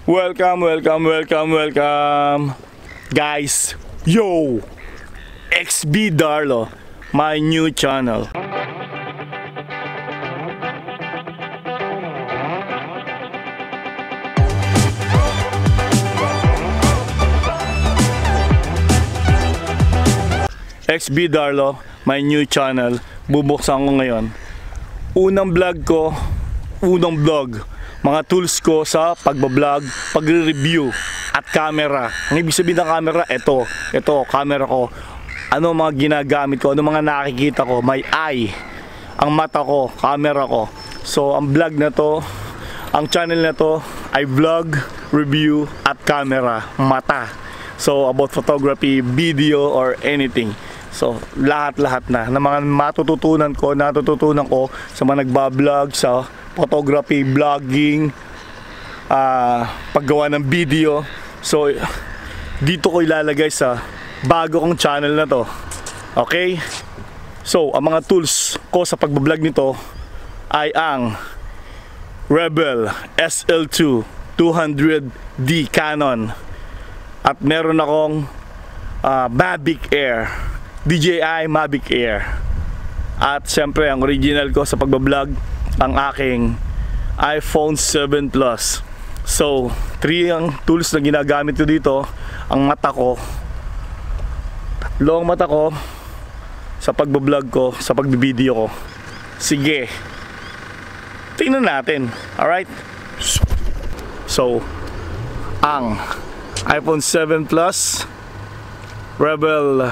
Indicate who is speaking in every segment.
Speaker 1: Welcome. Guys, yo! XB Darlo, my new channel. XB Darlo, my new channel. Bubuksan ko ngayon. Unang vlog, mga tools ko sa pagbablog, pagre-review at camera. Ang ibig sabihin ng camera, ito camera ko. Ano mga ginagamit ko, ano mga nakikita ko, my eye, ang mata ko, camera ko. So ang vlog na to, ang channel na to ay vlog, review at camera, mata. So about photography, video or anything. So lahat na mga natututunan ko sa mga nagbablog, sa photography, vlogging, paggawa ng video. So dito ko ilalagay sa bago kong channel na to. Okay? So ang mga tools ko sa pagbablog nito ay ang Rebel SL2 200D Canon, at meron akong Mavic Air, DJI Mavic Air, at siyempre ang original ko sa pagbablog, ang aking iPhone 7 Plus. So 3 ang tools na ginagamit ko dito. Ang mata ko, tatlong mata ko sa pagbablog ko, sa pagbivideo ko. Sige, tingnan natin. Alright, so ang iPhone 7 Plus, Rebel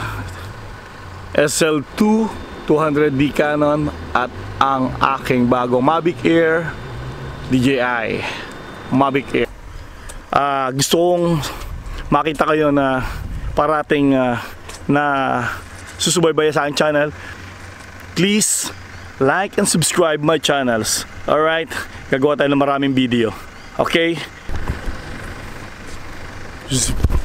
Speaker 1: SL2 200D Canon, at ang aking bagong Mavic Air, DJI Mavic Air. Gusto kong makita kayo na parating na susubaybaya sa aking channel. Please like and subscribe my channels. Alright, gagawa tayo ng maraming video. Okay?